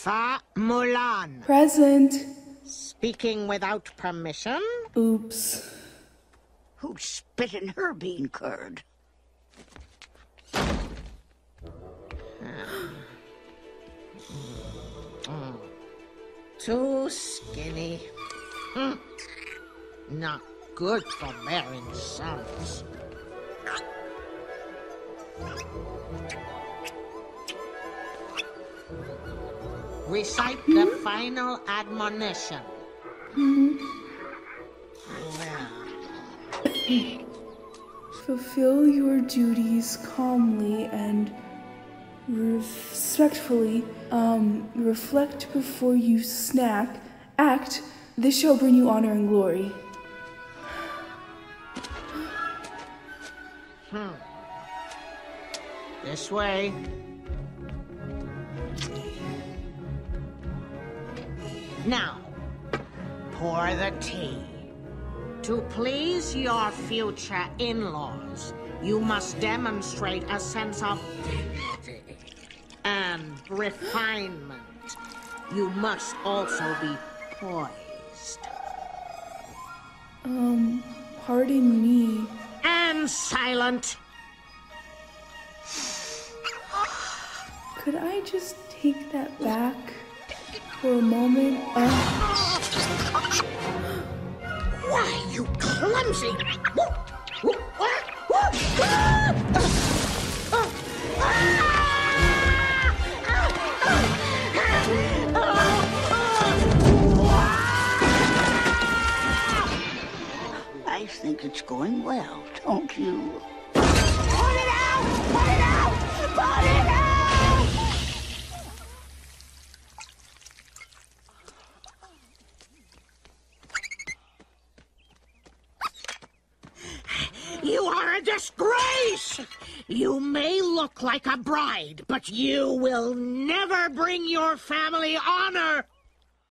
Nympha Mulan. Present. Speaking without permission? Oops. Who'd spit in her bean curd? Too skinny. Not good for bearing sons. Recite the final admonition. Fulfill your duties calmly and respectfully. Reflect before you act. This shall bring you honor and glory. This way. Now, pour the tea. To please your future in-laws, you must demonstrate a sense of dignity and refinement. You must also be poised. Pardon me. And silent. Could I just take that back for a moment? Why, you clumsy! I think it's going well, don't you? Put it out! Put it out! Put it out! You are a disgrace! You may look like a bride, but you will never bring your family honor!